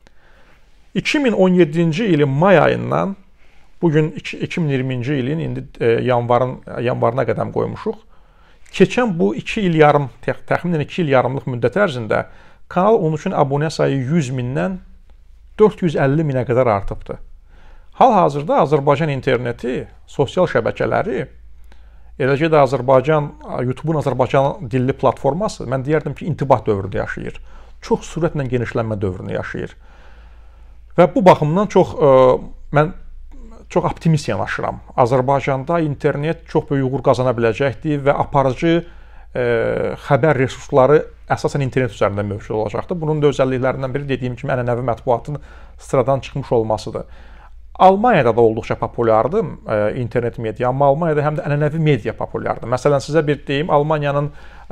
2017-ci ilin may ayından bugün 2020-ci ilin indi yanvarına qədəm qoymuşuq. Keçən bu 2 il yarım, təxminən 2 il yarımlıq müddət ərzində Kanal 13-ün abunə sayı 100 mindən 450 minə qədər artıbdır. Hal-hazırda Azərbaycan interneti, sosial şəbəkələri, eləcə də YouTube-un Azərbaycan dilli platforması, mən deyərdim ki, intibah dövründə yaşayır. Çox sürətlə genişlənmə dövrünü yaşayır. Və bu baxımdan mən çox optimist yanaşıram. Azərbaycanda internet çox böyük uğur qazana biləcəkdir və aparıcı xəbər resursları əsasən internet üzərində mövcud olacaqdır. Bunun da özəlliklərindən biri dediyim kimi ənənəvi mətbuatın sıradan çıxmış olmasıdır. Almaniyada da olduqca populyardır internet media, amma Almaniyada həm də ənənəvi media populyardır. Məsələn, sizə bir deyim, Almaniyanın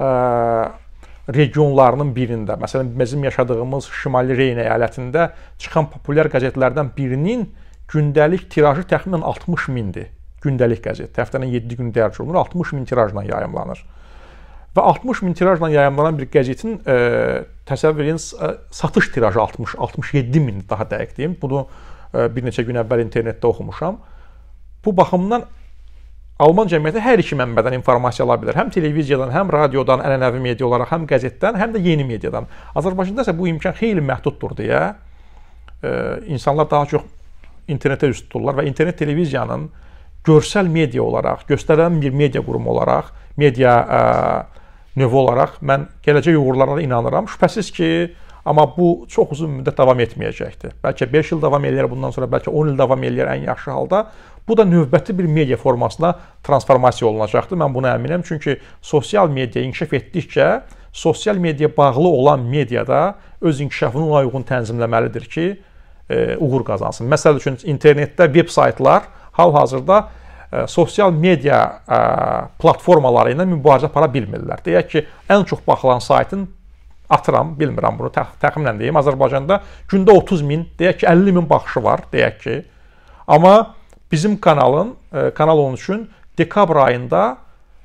regionlarının birində, məsələn, bizim yaşadığımız Şimali Reyn əyalətində çıxan populyar qəzetlərdən birinin gündəlik tirajı təxminən 60 mindir. Gündəlik qəzet, həftənin 7 günü dərc olunur, 60 min tirajla yayımlanır. Və 60 min tirajla yayımlanan bir qəzetin təsəvvür edin, satış tirajı 67 min, daha dəqiq deyim. Bunu bir neçə gün əvvəl internetdə oxumuşam. Bu baxımdan Alman cəmiyyəti hər iki mənbədən informasiya ala bilər. Həm televiziyadan, həm radiodan, ənənəvi media olaraq, həm qəzetdən, həm də yeni mediadan. Azərbaycanda isə bu imkan xeyli məhduddur deyə insanlar daha çox internetə üst tuturlar və internet televiziyanın görsəl media olaraq, göstərilən bir media qurumu olaraq, media növü olaraq mən gələcək uğurlarına inanıram. Şübhəsiz ki, amma bu çox uzun müddət davam etməyəcəkdir. Bəlkə 5 il davam eləyər, bundan sonra bəlkə 10 il davam eləyər ən yaxşı halda. Bu da növbəti bir media formasına transformasiya olunacaqdır. Mən buna əminəm. Çünki sosial media inkişaf etdikcə, sosial media bağlı olan mediada öz inkişafını ona uyğun tənzimləməlidir ki, uğur qazansın. Məsəl üçün, internetdə veb saytlar hal-hazırda sosial media platformaları ilə mübarizə apara bilmirlər. Deyək ki, ən çox baxılan saytın atıram, bilmirəm bunu, təxminən deyim, Azərbaycanda gündə 30 min, deyək ki, 50 min baxışı var, deyək ki. Amma bizim Kanal 13-ün dekabr ayında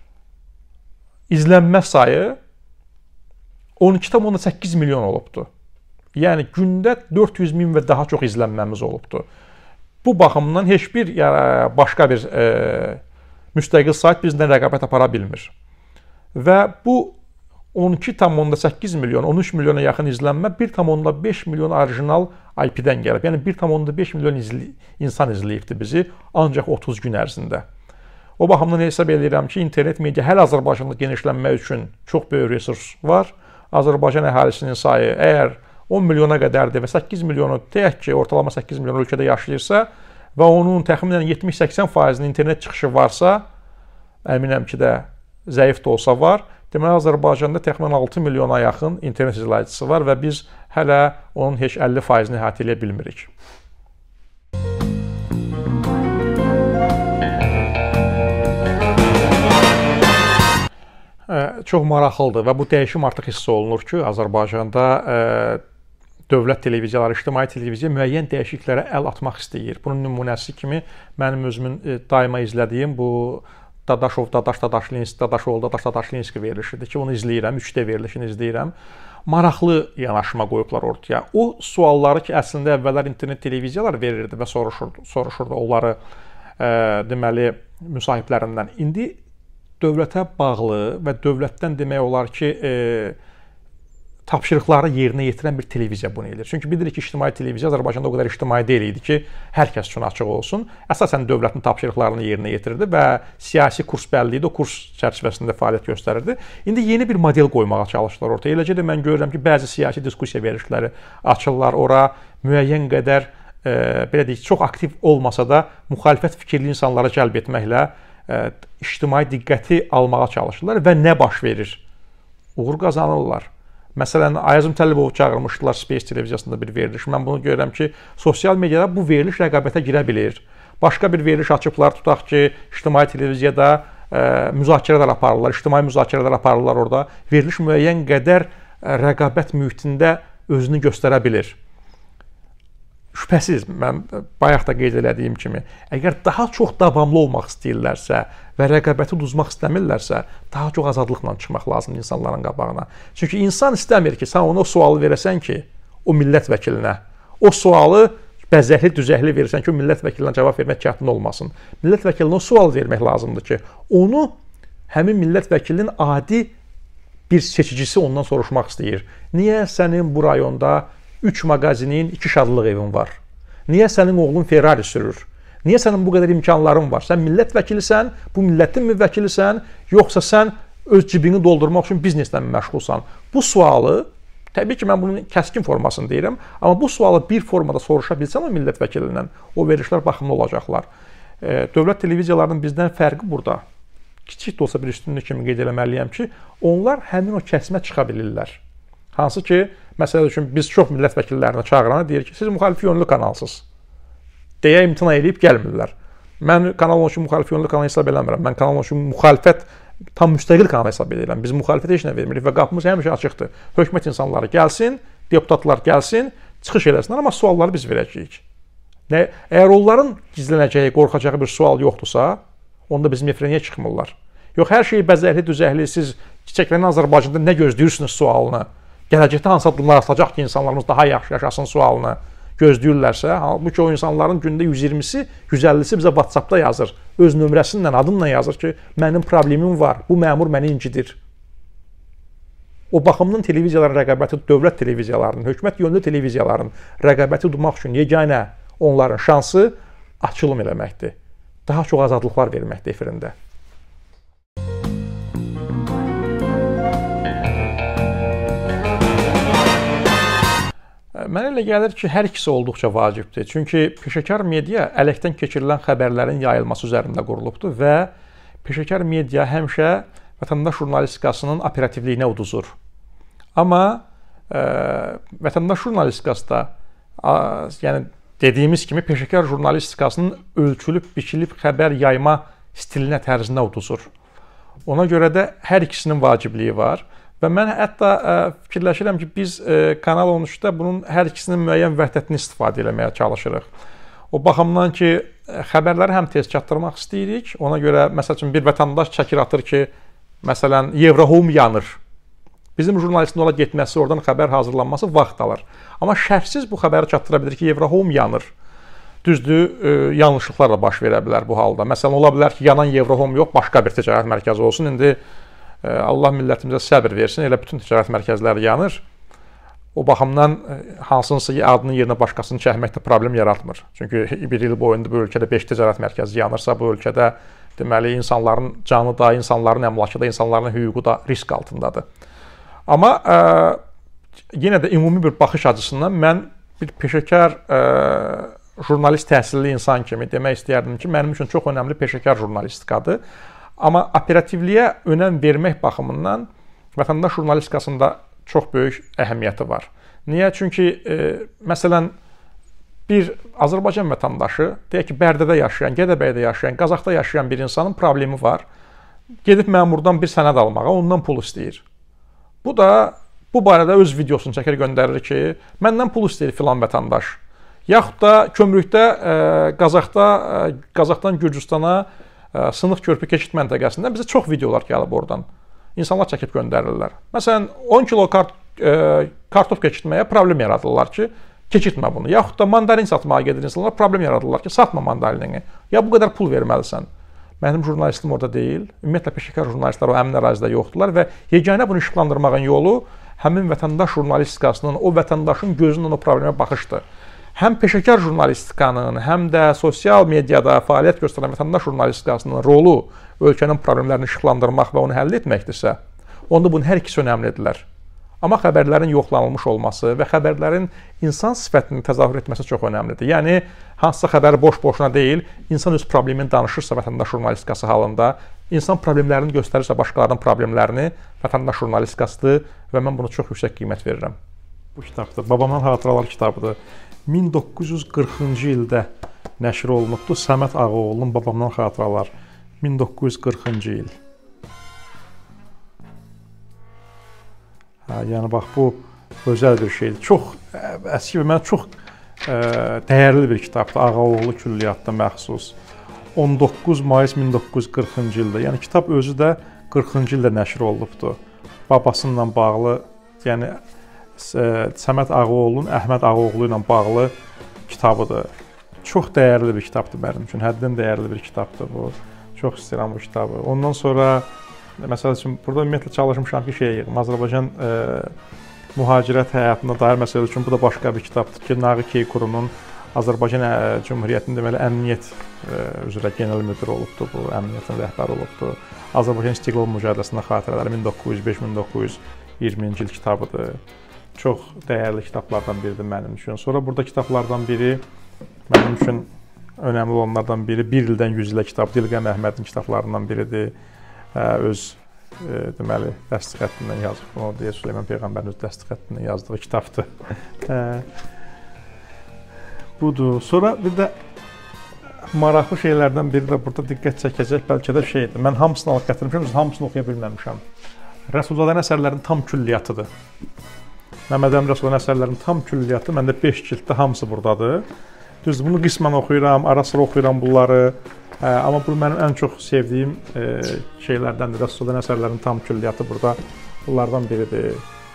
izlənmə sayı 12,8 milyon olubdur. Yəni, gündə 400 min və daha çox izlənməmiz olubdur. Bu baxımdan heç bir başqa bir müstəqil sayt bizdən rəqabət apara bilmir. Və bu 12,8 milyon, 13 milyona yaxın izlənmə 1,5 milyon orijinal IP-dən gəlib. Yəni 1,5 milyon insan izləyibdir bizi ancaq 30 gün ərzində. O baxımdan hesab edirəm ki, internet media hələ Azərbaycanda genişlənmək üçün çox böyük resurs var. Azərbaycan əhalisinin sayı əgər 10 milyona qədərdir və 8 milyonu, deyək ki, ortalama 8 milyon ölkədə yaşayırsa və onun təxminən 70-80%-nin internet çıxışı varsa, əminəm ki də zəif də olsa var. Deməli, Azərbaycanda təxminən 6 milyona yaxın internet izləyicisi var və biz hələ onun heç 50%-ni əhatə edə bilmirik. Çox maraqlıdır və bu dəyişim artıq hiss olunur ki, Azərbaycanda dövlət televiziyaları, ictimai televiziya müəyyən dəyişikliklərə əl atmaq istəyir. Bunun nümunəsi kimi mənim özümün daima izlədiyim bu Dadaşov-Dadaşlinski verilişidir ki, onu izləyirəm, 3D verilişini izləyirəm. Maraqlı yanaşma qoyublar ortaya. O sualları ki, əslində əvvəllər internet televiziyalar verirdi və soruşurdu onları deməli müsahiblərindən. İndi dövlətə bağlı və dövlətdən demək olar ki, tapşırıqları yerinə yetirən bir televiziya bunu edir. Çünki bilirik ki, ictimai televiziya Azərbaycanda o qədər ictimai deyil idi ki, hər kəs üçün açıq olsun. Əsasən dövlətin tapşırıqlarını yerinə yetirirdi və siyasi kurs bəlli idi, o kurs çərçivəsində fəaliyyət göstərirdi. İndi yeni bir model qoymağa çalışırlar ortaya. Eləcə də mən görürəm ki, bəzi siyasi diskussiya verilişləri açırlar, ora müəyyən qədər, belə deyək, çox aktiv olmasa da müxalifət fikirli insanları cəlb etməklə ictimai diqqəti almağa çalışırlar və nə baş verir? Uğur qazanırlar. Məsələn, Ayazım Təlibov çağırmışdılar Space televiziyasında bir veriliş. Mən bunu görürəm ki, sosial mediada bu veriliş rəqabətə girə bilir. Başqa bir veriliş açıblar, tutaq ki, ictimai televiziyada müzakirələr aparırlar, ictimai müzakirələr aparırlar orada. Veriliş müəyyən qədər rəqabət mühitində özünü göstərə bilir. Şübhəsiz, mən bayaq da qeyd elədiyim kimi, əgər daha çox davamlı olmaq istəyirlərsə və rəqabəti uduzmaq istəmirlərsə, daha çox azadlıqla çıxmaq lazımdır insanların qabağına. Çünki insan istəmir ki, sən ona o sualı verəsən ki, o millət vəkilinə, o sualı bəzəkli, düzəkli verirsən ki, o millət vəkilinə cavab vermək çətin olmasın. Millət vəkilinə o sual vermək lazımdır ki, onu həmin millət vəkilinin adi bir seçicisi ondan soruşmaq istəyir. Niyə sənin bu rayonda 3 mağazinin, 2 şadlıq evin var? Niyə sənin oğlun Ferrari sürür? Niyə sənin bu qədər imkanların var? Sən millət vəkilisən, bu millətin müvəkkilisən, yoxsa sən öz cibini doldurmaq üçün bizneslə məşğulsan? Bu sualı, təbii ki, mən bunun kəskin formasını deyirəm, amma bu sualı bir formada soruşa bilsən o millət vəkilindən, o verilişlər baxımlı olacaqlar. Dövlət televiziyalarının bizdən fərqi burada. Kiçik də olsa bir üstünlük kimi qeyd eləməliyəm ki, onlar həmin o kəsimə çıxa bilirlər. Hansı ki, məsələ üçün biz çox millət vəkillərini çağırana deyir ki, siz müxalif yönlü kanalsınız deyə imtina edib gəlmirlər. Mən Kanal 13 müxalif yönlü kanal hesab eləmirəm. Mən Kanal 13 müxalifət tam müstəqil kanal hesab edirəm. Biz müxalifətə heç nə vermirik və qapımız həmişə açıqdır. Hökumət insanları gəlsin, deputatlar gəlsin, çıxış eləsinlər, amma sualları biz verəcəyik. Əgər onların gizlənəcəyi, qorxacağı bir sual yoxdursa, onda bizim efirə niyə çıxmırlar? Yox, hər şeyi bəzəkli, düzəkli, siz çiçəklənən Azərbaycanda nə gözləyirsiniz sualını, gələcəkdə hansı addımlar atılacaq ki, insanlarımız daha yaxşı yaşasın sualını gözləyirlərsə, halbuki o insanların gündə 120-si, 150-si bizə WhatsApp-da yazır. Öz nömrəsindən, adımla yazır ki, mənim problemim var, bu məmur məni incidir. O baxımdan televiziyaların rəqabəti, dövlət televiziyalarının, hökumət yönlü televiziyaların rəqabəti udmaq üçün yeganə onların şansı açılım eləməkdir. Daha çox azadlıqlar verməkdir efirində. Mənə elə gəlir ki, hər ikisi olduqca vacibdir. Çünki peşəkar media ələkdən keçirilən xəbərlərin yayılması üzərində qurulubdur və peşəkar media həmişə vətəndaş jurnalistikasının operativliyinə uduzur. Amma vətəndaş jurnalistikası da, yəni dediyimiz kimi, peşəkar jurnalistikasının ölçülüb, biçilib xəbər yayma stilinə, tərzinə uduzur. Ona görə də hər ikisinin vacibliyi var. Və mən hətta fikirləşirəm ki, biz Kanal 13-də bunun hər ikisinin müəyyən vəhdətini istifadə eləməyə çalışırıq. O baxımdan ki, xəbərləri həm tez çatdırmaq istəyirik. Ona görə, məsəl üçün, bir vətəndaş çəkir atır ki, məsələn, Eurohome yanır. Bizim jurnalistin ola getməsi, oradan xəbər hazırlanması vaxt alır. Amma şərhsiz bu xəbəri çatdıra bilir ki, Eurohome yanır. Düzdür, yanlışlıqlar da baş verə bilər bu halda. Məsələn, ola bilər ki, yanan Eurohome yox, başqa bir ticarət mərkəzi olsun. İndi Allah millətimizə səbr versin, elə bütün ticarət mərkəzləri yanır. O baxımdan hansınsa adının yerinə başqasını çəkməkdə problem yaratmır. Çünki bir il boyunda bu ölkədə 5 ticarət mərkəzi yanırsa, bu ölkədə deməli insanların canı da, insanların əmlakı da, insanların hüququ da risk altındadır. Amma yenə də ümumi bir baxış açısından mən bir peşəkar jurnalist təhsilli insan kimi demək istəyərdim ki, mənim üçün çox önəmli peşəkar jurnalistikadır. Amma operativliyə önəm vermək baxımından vətəndaş jurnalistikasında çox böyük əhəmiyyəti var. Niyə? Çünki, məsələn, bir Azərbaycan vətəndaşı, deyək ki, Bərdədə yaşayan, Gədəbəydə yaşayan, Qazaxda yaşayan bir insanın problemi var. Gedib məmurdan bir sənəd almağa, ondan pul istəyir. Bu da bu barədə öz videosunu çəkir, göndərir ki, məndən pul istəyir filan vətəndaş. Yaxud da kömrükdə Qazaxdan Gürcüstana Sınıq körpü keçid məntəqəsində bizə çox videolar gəlib oradan. İnsanlar çəkib göndərirlər. Məsələn, 10 kilo kartof keçirtməyə problem yaradırlar ki, keçirtmə bunu. Yaxud da mandarin satmağa gedir insanlar, problem yaradırlar ki, satma mandarinini. Ya bu qədər pul verməlisən. Mənim jurnalistim orada deyil. Ümumiyyətlə, peşəkar jurnalistlər o həmin ərazidə yoxdurlar və yeganə bunu işıqlandırmağın yolu həmin vətəndaş jurnalistikasının, o vətəndaşın gözündən o problemə baxışdır. Həm peşəkar jurnalistikanın, həm də sosial mediada fəaliyyət göstərən vətəndaş jurnalistikasının rolu ölkənin problemlərini işıqlandırmaq və onu həll etməkdirsə, onda bunun hər ikisi önəmlidirlər. Amma xəbərlərin yoxlanılmış olması və xəbərlərin insan sifətini təzahür etməsi çox önəmlidir. Yəni, hansısa xəbəri boş-boşuna deyil, insan öz problemini danışırsa vətəndaş jurnalistikası halında, İnsan problemlərini göstərirsə başqalarının problemlərini, vətəndaş jurnalistikasıdır və mən bunu çox yüksək qiymət verirəm. Bu kitabdır. Babamdan Hatıralar kitabıdır. 1940-cı ildə nəşr olunubdur. Səməd Ağaoğlu'nun Babamdan Hatıralar. 1940-cı il. Yəni bax bu gözəl bir şeydir. Çox əski və mənə çox dəyərli bir kitabdır. Ağaoğlu Külliyyatda məxsus. 19 mayıs 1940-cı ildə. Yəni kitab özü də 40-cı ildə nəşr olunubdur. Babasıyla bağlı, yəni Səməd Ağaoğlu'nun Əhməd Ağaoğlu ilə bağlı kitabıdır. Çox dəyərli bir kitabdır mənim üçün. Həddən dəyərli bir kitabdır bu. Çox istəyirəm bu kitabı. Ondan sonra məsəl üçün burada ümumiyyətlə çalışmışam ki, şeyə yığım. Azərbaycan mühacirət həyatına dair məsələ üçün bu da başqa bir kitabdır ki, Nağı Keykurunun Azərbaycan Cümhuriyyətinin deməli əmniyyət üzrə genel müdiri olubdur, bu əmniyyətin rəhbəri olubdur. Azərbaycan İstiqlal Mücadiləsində xatirələri 1905-1920-ci il kitabıdır. Çox dəyərli kitablardan biridir mənim üçün. Sonra burada kitablardan biri mənim üçün önəmli olanlardan biri 1 ildən 100 ilə kitab Dilqəm Əhmədin kitablarından biridir. Öz deməli dəstək xəttindən yazıb. Bunu deyə Süleyman Peyğəmbərin öz dəstək xəttindən yazdığı kitabdır. Budur. Sonra bir də maraqlı şeylərdən biri də burada diqqət çəkəcək bəlkə də şeydir. Mən hamısını alıb gətirmişəm, hamısını oxuya bilməmişəm. Rəsulzadənin əsərlərinin tam külliyatıdır. Məmməd Əmin Rəsulzadənin əsərlərinin tam külliyyatı məndə 5 cilddə hamısı buradadır. Düzdür, bunu qismən oxuyuram, ara sıra oxuyuram bunları. Amma bu mənim ən çox sevdiyim şeylərdəndir. Rəsulzadənin əsərlərinin tam külliyyatı burada bunlardan biridir.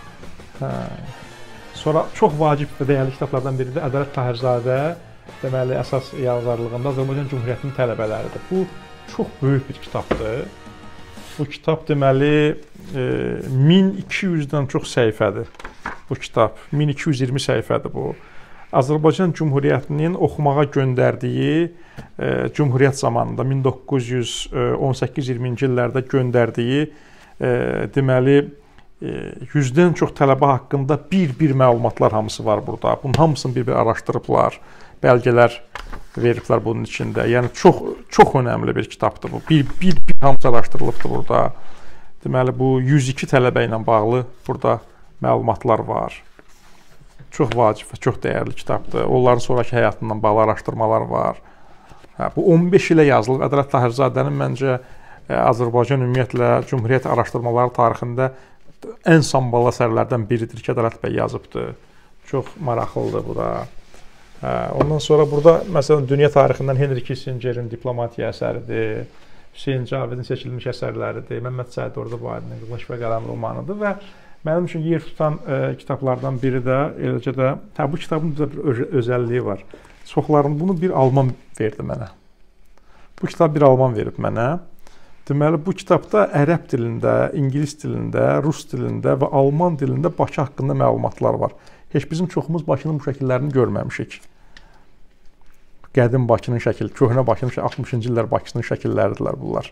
Sonra çox vacib və dəyərli kitablardan biri də Ədalət Tahirzadə, deməli əsas yazarlığında Azərbaycan Cümhuriyyətinin tələbələridir. Bu çox böyük bir kitabdır. Bu kitab deməli 1200-dən çox səhifədir. Bu kitab 1220 səhifədir bu. Azərbaycan Cümhuriyyətinin oxumağa göndərdiyi Cümhuriyyət zamanında 1918-20-ci illərdə göndərdiyi deməli 100-dən çox tələbə haqqında bir məlumatlar hamısı var burada. Bunun hamısını bir araşdırıblar, bəlgələr veriblər bunun içində. Yəni çox önəmli bir kitabdır bu. Bir hamısı araşdırılıbdır burada. Deməli bu 102 tələbə ilə bağlı burada məlumatlar var. Çox vacib və çox dəyərli kitabdır. Onların sonrakı həyatından bağlı araşdırmalar var. Bu 15 ilə yazılıb. Ədalət Tahirzadənin məncə Azərbaycan ümumiyyətlə Cümhuriyyət araşdırmaları tarixində ən samballı əsərlərdən biridir ki, Ədalət bəy yazıbdır. Çox maraqlıdır bu da. Ondan sonra burada məsələn dünya tarixindən Henry Kissingerin Diplomatiya əsəridir. Hüseyn Cavidin seçilmiş əsərləridir. Məmməd Səid Ordubadinin Qılıç və Qələm romanıdır və mənim üçün yer tutan kitablardan biri də eləcə də bu kitabın bir özəlliyi var. Çoxlarını bunu bir alman verdi mənə. Bu kitab bir alman verib mənə. Deməli bu kitabda ərəb dilində, ingilis dilində, rus dilində və alman dilində Bakı haqqında məlumatlar var. Heç bizim çoxumuz Bakının bu şəkillərini görməmişik. Qədim Bakının şəkil, köhnə Bakının 60-cı illər Bakısının şəkilləridirlər bunlar.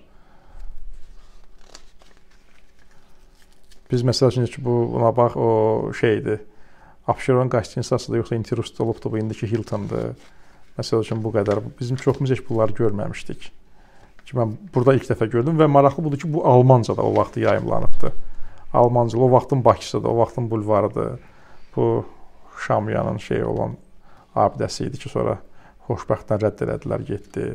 Biz məsəl üçün ki, buna bax o şeydir. Abşeron Qastinsasıdır, yoxsa Interrus'da olubdur, bu indiki Hilton'dur. Məsəl üçün bu qədər. Bizim çoxumuz heç bunları görməmişdik. Ki mən burada ilk dəfə gördüm və maraqlı budur ki, bu Almanca da o vaxt yayımlanıbdır. Almanca, o vaxtın Bakısıdır, o vaxtın bulvarıdır. Bu Şamyanın şey olan abidəsi idi ki, sonra xoşbəxtdən rədd elədilər, getdi.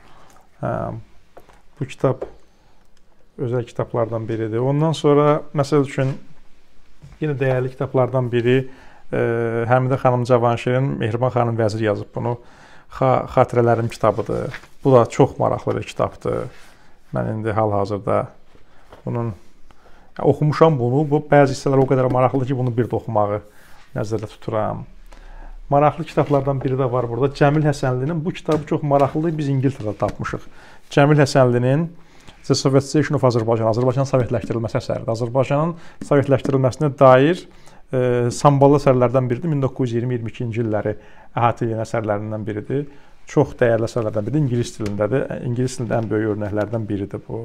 Bu kitab özəl kitablardan biridir. Ondan sonra məsəl üçün yenə dəyərli kitablardan biri Həmidə xanım Cavanşirin Mehriban xanım Vəzir yazıb bunu. Xatirələrim kitabıdır. Bu da çox maraqlı bir kitabdır. Mən indi hal-hazırda bunun oxumuşam bunu. Bu bəzi hissələr o qədər maraqlıdır ki, bunu bir də oxumağı nəzərdə tuturam. Maraqlı kitablardan biri də var burada. Cəmil Həsənlinin bu kitabı çox maraqlıdır. Biz İngiltərədə tapmışıq. Cəmil Həsənlinin The Sovietization of Azərbaycan, Azərbaycanın sovetləşdirilməsi əsəridir. Azərbaycanın sovetləşdirilməsinə dair samballı əsərlərdən biridir. 1920-22-ci illəri əhatə edən əsərlərindən biridir. Çox dəyərli əsərlərdən biridir. İngilis dilindədir. İngilis dilində ən böyük örnəklərdən biridir bu.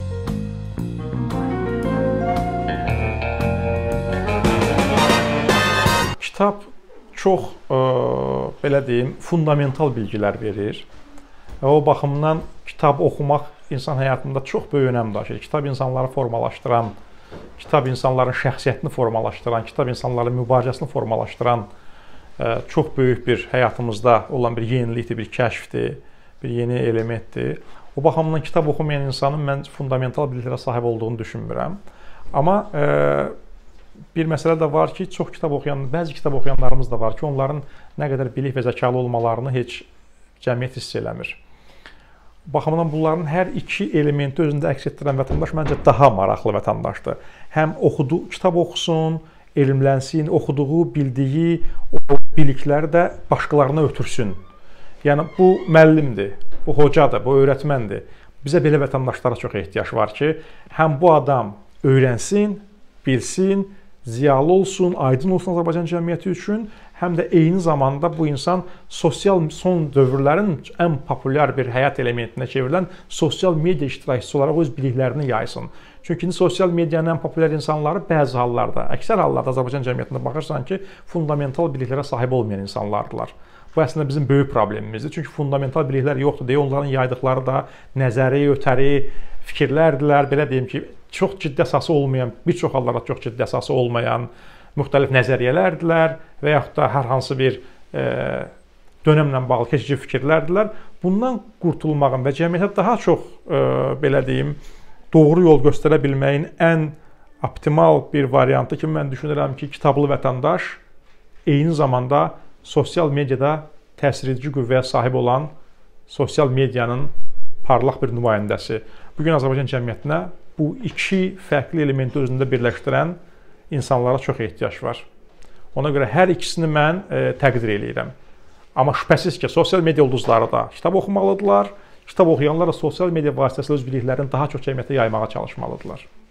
Kitab çox, belə deyim, fundamental bilgilər verir. O baxımdan kitab oxumaq insan həyatında çox böyük önəm daşıyır. Kitab insanları formalaşdıran, kitab insanların şəxsiyyətini formalaşdıran, kitab insanların mübarizəsini formalaşdıran çox böyük bir həyatımızda olan bir yenilikdir, bir kəşfdir, bir yeni elementdir. O baxımdan kitab oxumayan insanın mən fundamental biliklərə sahib olduğunu düşünmürəm. Amma bir məsələ də var ki, çox kitab oxuyan, bəzi kitab oxuyanlarımız da var ki, onların nə qədər bilik və zəkalı olmalarını heç cəmiyyət hiss eləmir. Baxımdan bunların hər iki elementi özündə əks etdirən vətəndaş məncə daha maraqlı vətəndaşdır. Həm kitab oxusun, elmlənsin, oxuduğu, bildiyi o bilikləri də başqalarına ötürsün. Yəni bu müəllimdir, bu hocadır, bu öyrətməndir. Bizə belə vətəndaşlara çox ehtiyac var ki, həm bu adam öyrənsin, bilsin, ziyalı olsun, aydın olsun Azərbaycan cəmiyyəti üçün, həm də eyni zamanda bu insan sosial son dövrlərin ən populyar bir həyat elementinə çevrilən sosial media iştirakçısı olaraq öz biliklərini yaysın. Çünki sosial medianın ən populyar insanları bəzi hallarda, əksər hallarda Azərbaycan cəmiyyətində baxırsan ki, fundamental biliklərə sahib olmayan insanlardılar. Bu əslində bizim böyük problemimizdir. Çünki fundamental biliklər yoxdur deyə onların yaydıqları da nəzəri, ötəri fikirlərdilər, belə deyim ki, çox ciddi əsası olmayan, bir çox hallarda çox ciddi əsası olmayan müxtəlif nəzəriyyələrdilər və yaxud da hər hansı bir dönəmlə bağlı keçici fikirlərdilər. Bundan qurtulmağın və cəmiyyətə daha çox, belə deyim, doğru yol göstərə bilməyin ən optimal bir variantı ki, mən düşünürəm ki, kitablı vətəndaş eyni zamanda sosial mediada təsir edici qüvvəyə sahib olan sosial medianın parlaq bir nümayəndəsi. Bugün Azərbaycan cəmiyyətinə bu iki fərqli elementi özündə birləşdirən insanlara çox ehtiyac var. Ona görə hər ikisini mən təqdir eləyirəm. Amma şübhəsiz ki, sosial media ulduzları da kitab oxumalıdırlar. Kitab oxuyanlar da sosial media vasitəsilə öz biliklərini daha çox cəmiyyətə yaymağa çalışmalıdırlar.